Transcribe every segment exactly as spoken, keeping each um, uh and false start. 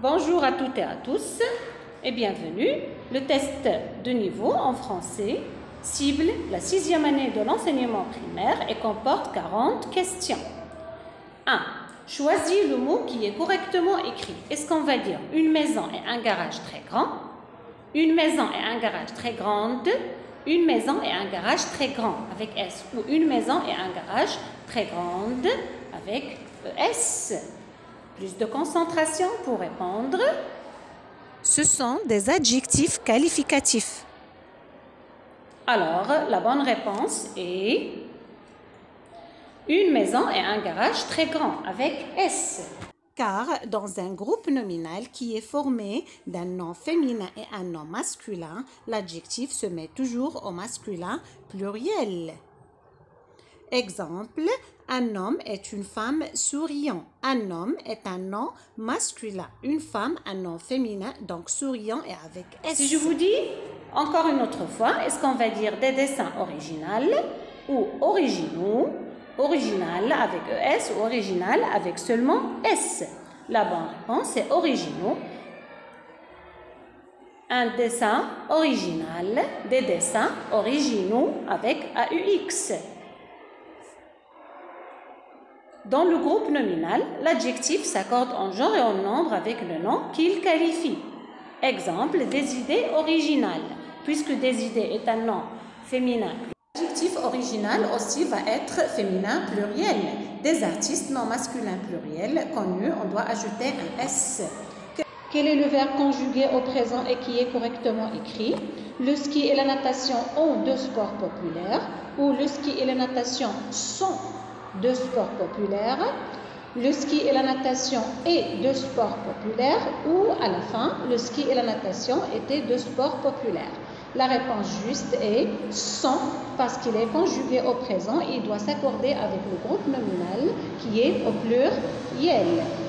Bonjour à toutes et à tous et bienvenue. Le test de niveau en français cible la sixième année de l'enseignement primaire et comporte quarante questions. un. Choisis le mot qui est correctement écrit. Est-ce qu'on va dire une maison et un garage très grand, une maison et un garage très grande, une maison et un garage très grand avec S, ou une maison et un garage très grande avec E S? Plus de concentration pour répondre. Ce sont des adjectifs qualificatifs. Alors, la bonne réponse est une maison et un garage très grand avec S. Car dans un groupe nominal qui est formé d'un nom féminin et un nom masculin, l'adjectif se met toujours au masculin pluriel. Exemple, un homme est une femme souriant. Un homme est un nom masculin. Une femme, un nom féminin, donc souriant et avec S. Si je vous dis encore une autre fois, est-ce qu'on va dire des dessins originaux ou originaux? Original avec E S ou original avec seulement S? La bonne réponse est originaux. Un dessin original, des dessins originaux avec A U X. Dans le groupe nominal, l'adjectif s'accorde en genre et en nombre avec le nom qu'il qualifie. Exemple, des idées originales. Puisque des idées est un nom féminin, l'adjectif original aussi va être féminin pluriel. Des artistes non masculins pluriels connus, on doit ajouter un S. Quel est le verbe conjugué au présent et qui est correctement écrit? Le ski et la natation ont deux sports populaires, ou le ski et la natation sont deux sports populaires, le ski et la natation est deux sports populaires, ou à la fin, le ski et la natation étaient deux sports populaires. La réponse juste est sont, parce qu'il est conjugué au présent et il doit s'accorder avec le groupe nominal qui est au pluriel.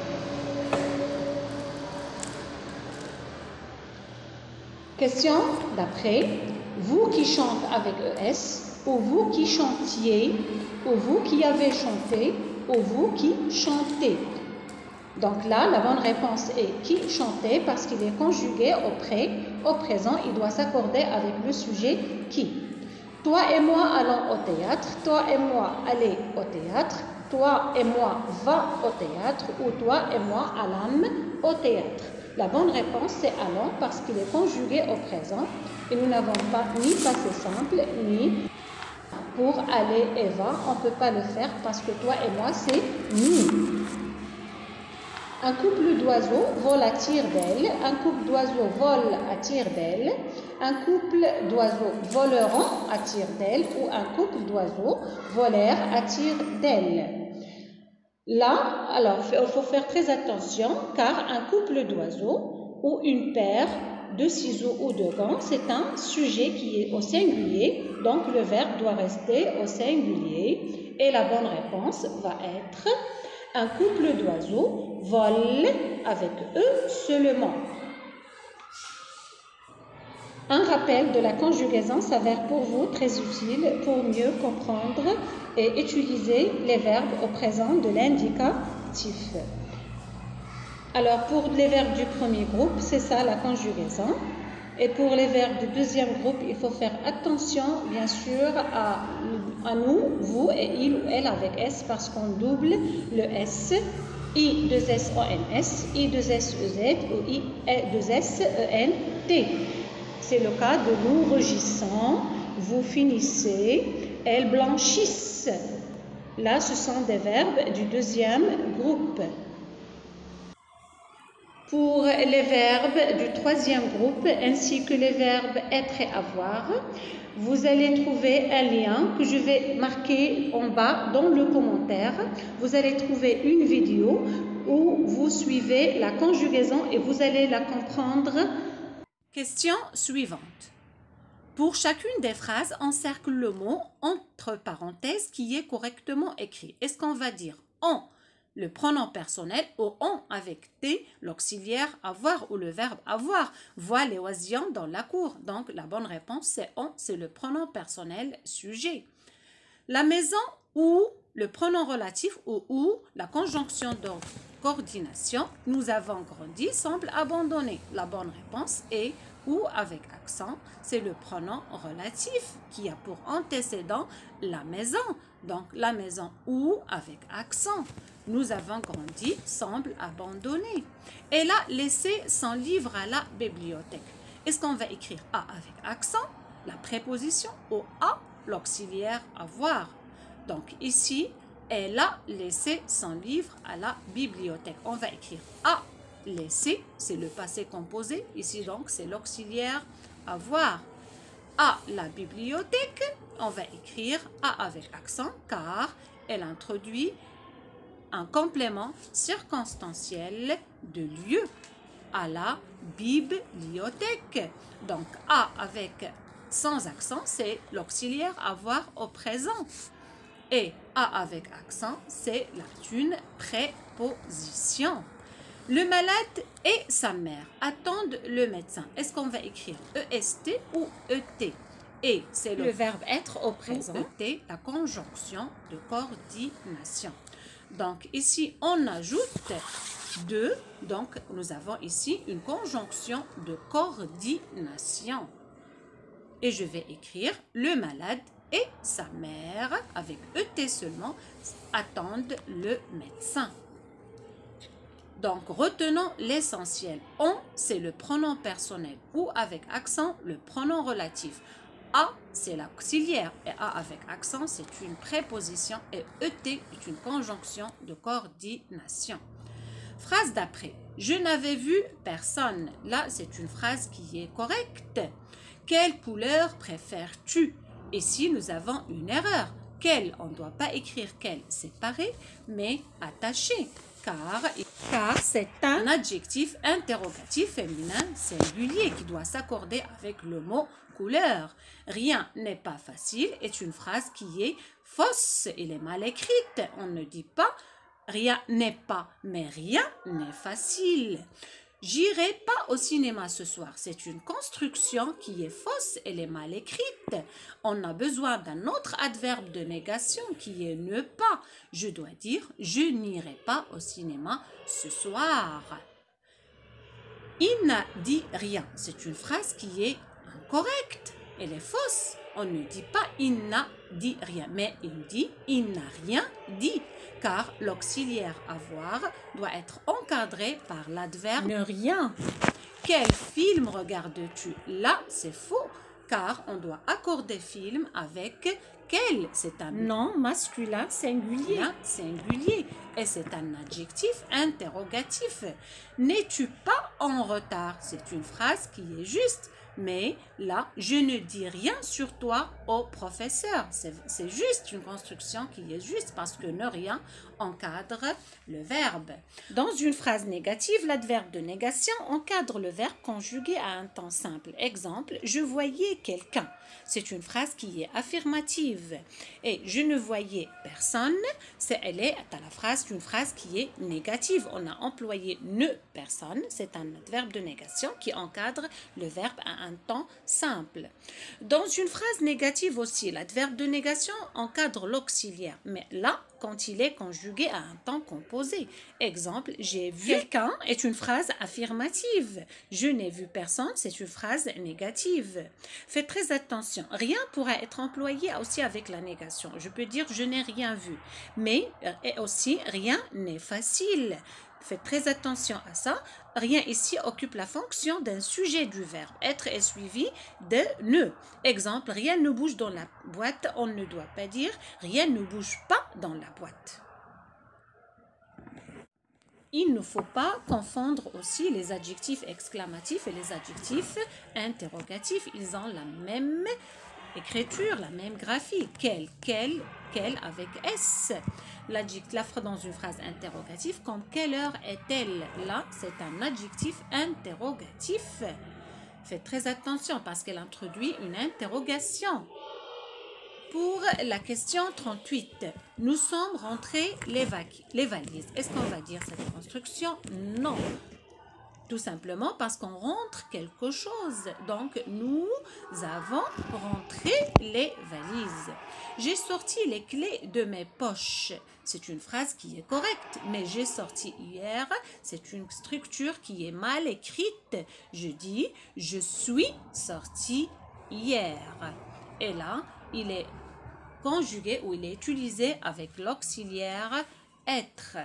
Question d'après. Vous qui chantez avec E S, ou vous qui chantiez, ou vous qui avez chanté, ou vous qui chantez. Donc là, la bonne réponse est qui chantait parce qu'il est conjugué au pré, au présent, il doit s'accorder avec le sujet qui. Toi et moi allons au théâtre, toi et moi allez au théâtre, toi et moi va au théâtre, ou toi et moi allons au théâtre. La bonne réponse c'est allons parce qu'il est conjugué au présent et nous n'avons pas ni passé simple ni pour aller et va, on ne peut pas le faire parce que toi et moi c'est nous. Un couple d'oiseaux vole à tire-d'aile, un couple d'oiseaux vole à tire-d'aile, un couple d'oiseaux voleront à tire-d'aile ou un couple d'oiseaux volèrent à tire-d'aile. Là, alors, il faut faire très attention car un couple d'oiseaux ou une paire de ciseaux ou de gants, c'est un sujet qui est au singulier, donc le verbe doit rester au singulier et la bonne réponse va être un couple d'oiseaux vole avec eux seulement. Un rappel de la conjugaison s'avère pour vous très utile pour mieux comprendre et utiliser les verbes au présent de l'indicatif. Alors pour les verbes du premier groupe, c'est ça la conjugaison. Et pour les verbes du deuxième groupe, il faut faire attention, bien sûr, à, à nous, vous et il ou elle avec S parce qu'on double le S. I deux S O N S, I deux S E Z ou I deux S E N T. C'est le cas de nous rougissons, vous finissez, elles blanchissent. Là, ce sont des verbes du deuxième groupe. Pour les verbes du troisième groupe ainsi que les verbes être et avoir, vous allez trouver un lien que je vais marquer en bas dans le commentaire. Vous allez trouver une vidéo où vous suivez la conjugaison et vous allez la comprendre. Question suivante. Pour chacune des phrases, encercle le mot entre parenthèses qui est correctement écrit. Est-ce qu'on va dire en le pronom personnel ou on avec T, l'auxiliaire avoir ou le verbe avoir? Voit les oisillons dans la cour. Donc la bonne réponse c'est on, c'est le pronom personnel sujet. La maison où le pronom relatif ou ou la conjonction de coordination, nous avons grandi, semble abandonner. La bonne réponse est ou avec accent, c'est le pronom relatif qui a pour antécédent la maison. Donc la maison ou avec accent. Nous avons grandi, semble abandonner. Elle a laissé son livre à la bibliothèque. Est-ce qu'on va écrire A avec accent, la préposition, ou A, l'auxiliaire avoir? Donc ici, elle a laissé son livre à la bibliothèque. On va écrire A, laissé, c'est le passé composé. Ici donc, c'est l'auxiliaire avoir. À la bibliothèque, on va écrire A avec accent car elle introduit un complément circonstanciel de lieu. À la bibliothèque. Donc A avec sans accent, c'est l'auxiliaire avoir au présent. Et A avec accent, c'est une préposition. Le malade et sa mère attendent le médecin. Est-ce qu'on va écrire E S T ou E T? Et c'est le, Le verbe être au présent. E T, la conjonction de coordination. Donc ici, on ajoute deux. Donc nous avons ici une conjonction de coordination. Et je vais écrire le malade et sa mère, avec E T seulement, attendent le médecin. Donc, retenons l'essentiel. On, c'est le pronom personnel ou avec accent, le pronom relatif. A, c'est l'auxiliaire et A avec accent, c'est une préposition et E T est une conjonction de coordination. Phrase d'après. Je n'avais vu personne. Là, c'est une phrase qui est correcte. Quelle couleur préfères-tu? Ici, nous avons une erreur. Quelle, on ne doit pas écrire quelle séparée, mais attachée. Car, car c'est un adjectif interrogatif féminin singulier qui doit s'accorder avec le mot couleur. Rien n'est pas facile est une phrase qui est fausse, elle est mal écrite. On ne dit pas rien n'est pas, mais rien n'est facile. J'irai pas au cinéma ce soir. C'est une construction qui est fausse, elle est mal écrite. On a besoin d'un autre adverbe de négation qui est ne pas. Je dois dire je n'irai pas au cinéma ce soir. Il n'a dit rien. C'est une phrase qui est incorrecte. Elle est fausse. On ne dit pas il n'a dit rien, mais il dit il n'a rien dit. Car l'auxiliaire avoir doit être encadré par l'adverbe Ne rien. Quel film regardes-tu? Là, c'est faux, car on doit accorder film avec quel. C'est un nom masculin singulier. singulier et c'est un adjectif interrogatif. N'es-tu pas en retard? C'est une phrase qui est juste. Mais là, je ne dis rien sur toi au professeur. C'est juste une construction qui est juste parce que ne rien encadre le verbe. Dans une phrase négative, l'adverbe de négation encadre le verbe conjugué à un temps simple. Exemple, je voyais quelqu'un. C'est une phrase qui est affirmative. Et je ne voyais personne, c'est elle est à la phrase une phrase qui est négative. On a employé ne personne, c'est un adverbe de négation qui encadre le verbe à un temps simple. Dans une phrase négative aussi, l'adverbe de négation encadre l'auxiliaire, mais là, quand il est conjugué à un temps composé. Exemple, j'ai vu quelqu'un est une phrase affirmative. Je n'ai vu personne, c'est une phrase négative. Faites très attention. Rien pourra être employé aussi avec la négation. Je peux dire je n'ai rien vu, mais et aussi rien n'est facile. Faites très attention à ça. Rien ici occupe la fonction d'un sujet du verbe. Être est suivi de ne. Exemple, rien ne bouge dans la boîte. On ne doit pas dire rien ne bouge pas dans la boîte. Il ne faut pas confondre aussi les adjectifs exclamatifs et les adjectifs interrogatifs. Ils ont la même écriture, la même graphie. Quel, quel, quel avec S. L'adjectif dans une phrase interrogative comme quelle heure est-elle? Là, c'est un adjectif interrogatif. Faites très attention parce qu'elle introduit une interrogation. Pour la question trente-huit, nous sommes rentrés les, les valises. Est-ce qu'on va dire cette construction? Non. Tout simplement parce qu'on rentre quelque chose. Donc, nous avons rentré les valises. J'ai sorti les clés de mes poches. C'est une phrase qui est correcte. Mais j'ai sorti hier, c'est une structure qui est mal écrite. Je dis, je suis sorti hier. Et là, il est conjugué ou il est utilisé avec l'auxiliaire être.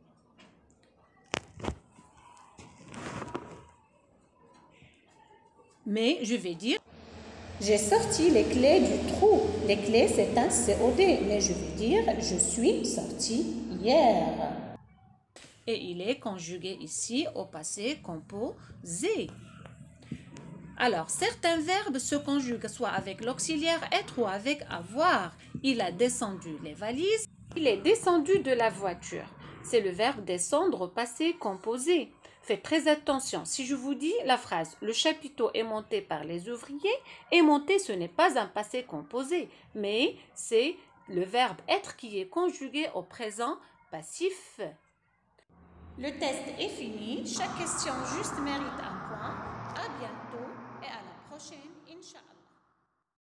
Mais je vais dire, j'ai sorti les clés du trou. Les clés, c'est un C O D. Mais je vais dire, je suis sorti hier. Et il est conjugué ici au passé composé. Alors, certains verbes se conjuguent soit avec l'auxiliaire être ou avec avoir. Il a descendu les valises. Il est descendu de la voiture. C'est le verbe descendre au passé composé. Faites très attention. Si je vous dis la phrase « Le chapiteau est monté par les ouvriers », et monter, ce n'est pas un passé composé, mais c'est le verbe être qui est conjugué au présent passif. Le test est fini. Chaque question juste mérite un point. À bientôt et à la prochaine, Inch'Allah.